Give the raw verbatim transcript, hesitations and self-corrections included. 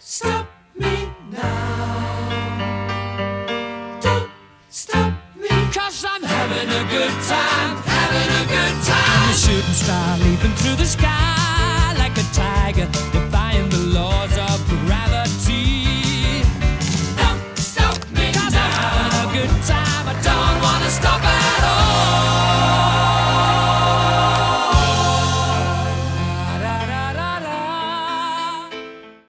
stop me now. Don't stop me, 'cause I'm having a good time, having a good time. I'm a shooting star leaping through the sky like a tiger.